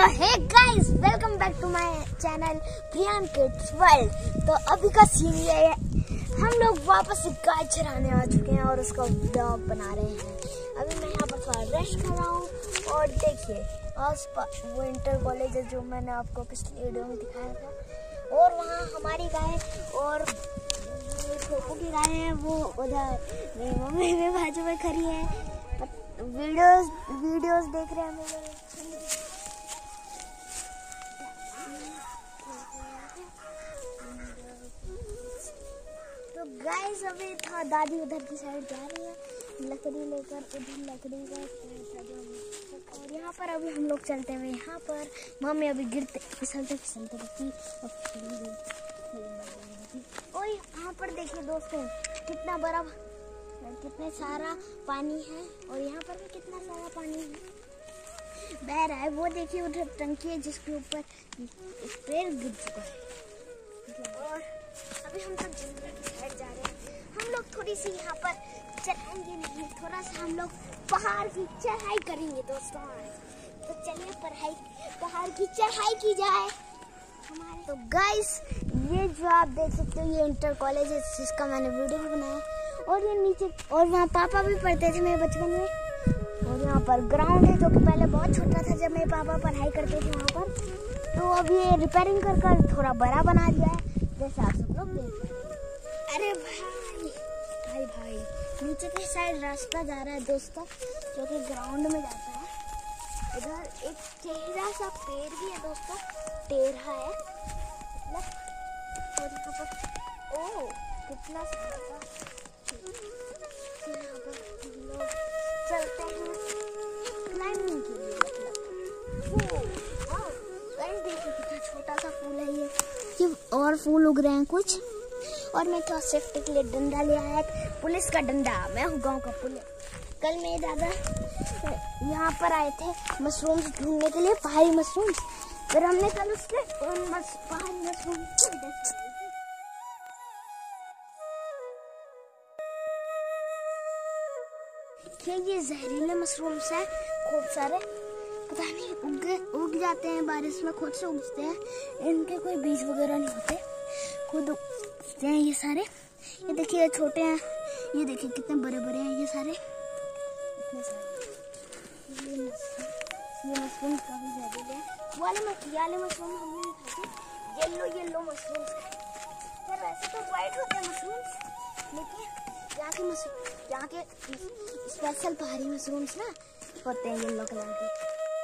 Hey guys, welcome back to my channel Priyan kids world. तो अभी का सीन ये है, हम लोग वापस से गाय चराने आ चुके हैं और उसका ब्लॉग बना रहे हैं। अभी मैं यहाँ पर थोड़ा रेस्ट कर रहा हूँ और देखिए आसपास वो इंटर कॉलेज है जो मैंने आपको पिछली वीडियो में दिखाया था, और वहाँ हमारी गाय और छोटू की गाय है वो उधर मेरी मम्मी भी बाजू में खड़ी है। वीडियोस देख रहे हैं मेरे। तो गाइस अभी था दादी उधर की साइड जा रही है लकड़ी लेकर, उधर लकड़ी का, और यहाँ पर अभी हम लोग चलते हुए यहाँ पर मम्मी अभी गिरते फिसलते रहती और यहाँ पर देखिए दोस्तों कितना बड़ा कितने सारा पानी है, और यहाँ पर भी कितना सारा पानी है बह रहा है। वो देखिए उधर टंकी है जिसके ऊपर एक पेड़ गिर चुका है। और अभी हम सब जंगल की साइड जा रहे हैं। हम लोग थोड़ी सी यहाँ पर चढ़ाएंगे नहीं, थोड़ा सा हम लोग पहाड़ की चढ़ाई करेंगे दोस्तों। तो चलिए पहाड़ की चढ़ाई की जाए हमारे। तो गाइस ये जो आप देख सकते हो ये इंटर कॉलेज है जिसका मैंने वीडियो भी बनाया, और ये नीचे और वहाँ पापा भी पढ़ते थे मेरे बचपन में। और यहाँ पर ग्राउंड है जो कि पहले बहुत छोटा था जब मेरे पापा पढ़ाई करते थे वहाँ पर। तो अब ये रिपेयरिंग कर थोड़ा बड़ा बना दिया है जैसे आप सब लोग देख रहे हैं। अरे भाई नीचे की साइड रास्ता जा रहा है दोस्तों जो कि ग्राउंड में जाता है। इधर एक टेढ़ा सा पेड़ भी है दोस्तों, टेढ़ा है और यहाँ पर ओह कितना सारा यहाँ पर लोग चलते हैं क्लाइंबिंग के लिए। देखिए कितना छोटा सा फूल है ये और फूल उग रहे हैं कुछ। और मैं थोड़ा सेफ्टी के लिए डंडा लिया है, पुलिस का डंडा। मैं हूँ गांव का पुलिस। कल मेरे दादा यहाँ पर आए थे मशरूम्स ढूंढने के लिए, पहाड़ी मशरूम्स। फिर हमने कल उससे पहाड़ी मशरूम्स ये जहरीले मशरूम्स हैं खूब सारे, पता नहीं उग जाते हैं बारिश में, खुद से उगते हैं। इनके कोई बीज वगैरह नहीं होते, खुद उगते हैं ये सारे। ये देखिए ये छोटे हैं, ये देखिए कितने बड़े बड़े हैं ये सारे, इतने सारे। ये मशरूम काफी जहरीले हैं। वाले मशरूम हमने नहीं खाए, येलो मशरूम्स खाए। वैसे तो व्हाइट होते हैं मशरूम्स, लेकिन यहाँ के स्पेशल पहाड़ी मशरूम्स ना होते हैं येलो कलर के।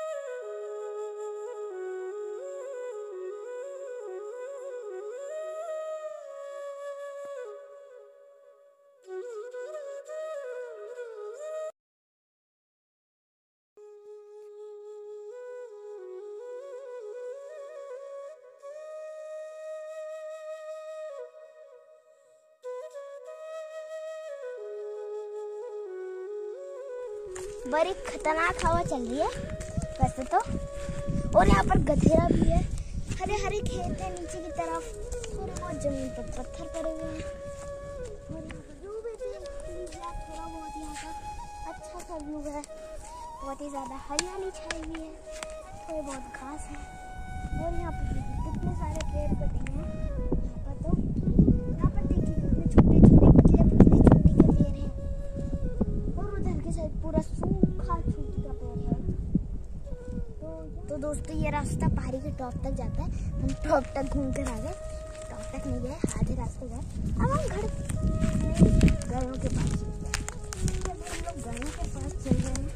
बड़ी खतरनाक हवा चल रही है वैसे तो, और यहाँ पर गधेरा भी है। हरे हरे खेत है नीचे की तरफ, थोड़े बहुत जमीन पर पत्थर पड़े हुए हैं, और यहाँ पर व्यू भी थोड़ा बहुत यहाँ का अच्छा सा व्यू है। बहुत ही ज़्यादा हरियाली छाई हुई है, थोड़े बहुत घास है, और यहाँ पर कितने सारे पेड़ पौधे हैं। यहाँ पर देखिए कितने छोटे छोटे पतले चोटी के पेड़ हैं, और उधर के साइड पूरा सूखा चोटी का पेड़ है। तो दोस्तों ये रास्ता पहाड़ी के टॉप तक जाता है। हम टॉप तक घूम कर आ गए, टॉप तक नहीं गए, आधे रास्ते गए। अब हम गायों के पास चलते हैं। हम लोग गायों के पास चल रहे हैं।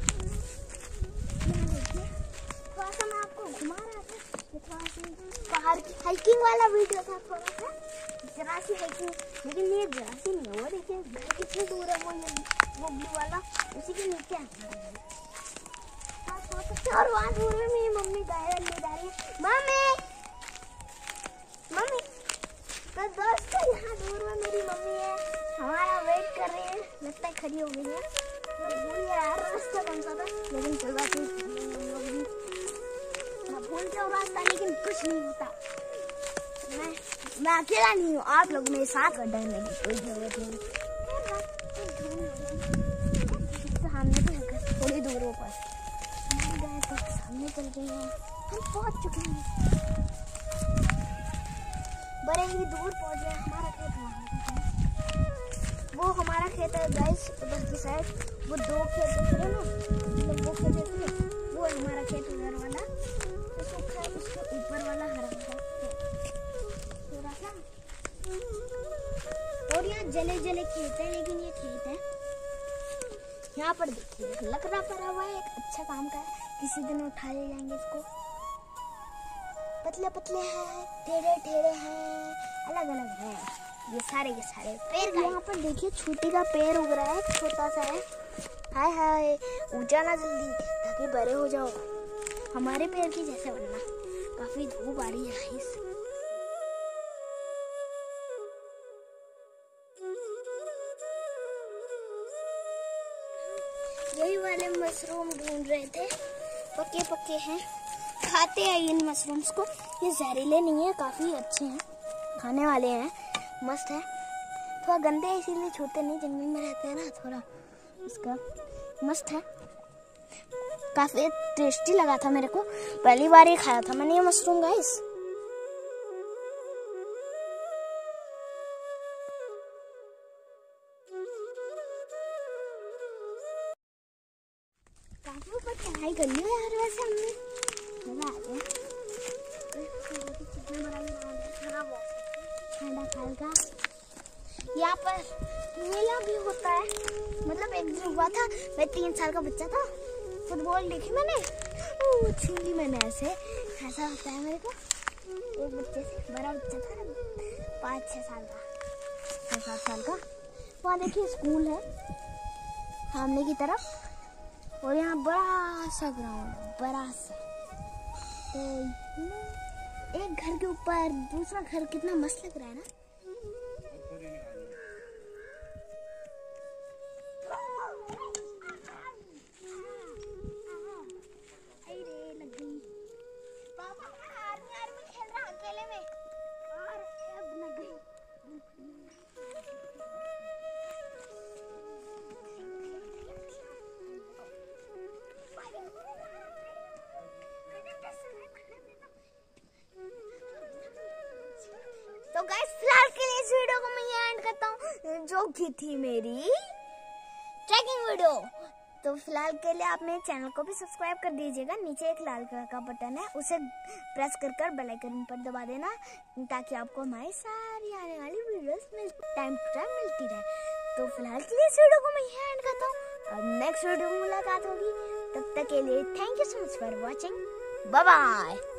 थोड़ा सा मैं आपको घुमा रहा था, थोड़ा सा पहाड़ की हाइकिंग वाला वीडियो था, थोड़ा सा जरा सी हाइकिंग, लेकिन ये जरा सी नहीं है। वो देखिए कितनी दूर है वो ब्लू वाला, उसी के नीचे और वहाँ दूर में मेरी मम्मी गाय ले जा रही है। मम्मी तो दोस्तों यहाँ दूर में मेरी मम्मी है, हमारा वेट कर रही है, लगता है खड़ी हो गई है। भूल गया यार रास्ता कौन सा था, लेकिन चल रहा भूल जाओ रास्ता, लेकिन कुछ नहीं होता। मैं अकेला नहीं हूँ, आप लोग मेरे साथ डरने की कोई जरूरत नहीं। सामने तो थोड़ी दूर ऊपर सामने चल गए हैं, हम पहुंच चुके हैं, बड़े ही दूर पहुंच गए। हमारा खेत वहाँ, वो हमारा खेत है गाइस, उधर की साइड वो 2 खेत दिख रहे ना, मतलब वो खेत देख रहे, वो है हमारा खेत उधर वाला, उसके ऊपर वाला हरा वाला थोड़ा सा। और यहाँ जले जले खेत है, लेकिन ये खेत है यहाँ पर देखिए लकड़ा पड़ा हुआ है, एक अच्छा काम का है, किसी दिन उठा ले जाएंगे इसको। पतले पतले हैं, टेढ़े टेढ़े हैं, अलग अलग है ये सारे के सारे पेड़। यहाँ पर देखिए छोटी का पेड़ उग रहा है, छोटा सा है। हाय हाय, ऊंचा ना जल्दी ताकि बड़े हो जाओ, हमारे पेड़ की जैसे बनना। काफी धूप आ रही है गाइस। यही वाले मशरूम ढूंढ रहे थे, पक्के पक्के हैं, खाते हैं इन मशरूम्स को। ये जहरीले नहीं है, काफी अच्छे हैं, खाने वाले हैं, मस्त है। थोड़ा गंदे है इसीलिए छूते नहीं, जंगल में रहते हैं ना, थोड़ा इसका मस्त है, काफी टेस्टी लगा था मेरे को, पहली बार ही खाया था मैंने ये मशरूम गाइस। काफी ऊपर चढ़ाई कर ली यार, वैसे हमने मजा आ गया। कितना बड़ा ठंडा खाल का। यहाँ पर मेला भी होता है, मतलब एक दिन हुआ था, मैं 3 साल का बच्चा था, फुटबॉल देखी मैंने, छीन ली मैंने, ऐसा होता है मेरे को। एक बच्चे से बड़ा बच्चा था, 5-6 साल का, 6-7 साल का। वहाँ देखिए स्कूल है सामने की तरफ, और यहाँ बड़ा सा ग्राउंड है, बड़ा सा। तो एक घर के ऊपर दूसरा घर, कितना मस्त लग रहा है ना। पापा आर्मी खेल रहा अकेले में, और अब लग गई। तो गाइस फिलहाल के लिए इस वीडियो को मैं यहाँ एंड करता हूँ, जो कि थी मेरी ट्रैकिंग वीडियो। तो फिलहाल के लिए आप मेरे चैनल को भी सब्सक्राइब कर दीजिएगा, नीचे एक लाल कलर का बटन है, उसे प्रेस कर बेल आइकन पर दबा देना, ताकि आपको हमारी सारी आने वाली वीडियोस टाइम टू टाइम मिलती रहे। तो फिलहाल के लिए इस वीडियो को मैं यहाँ एंड करता हूँ, अब नेक्स्ट वीडियो में मुलाकात होगी, तब तक के लिए thank you so much for watching, bye bye.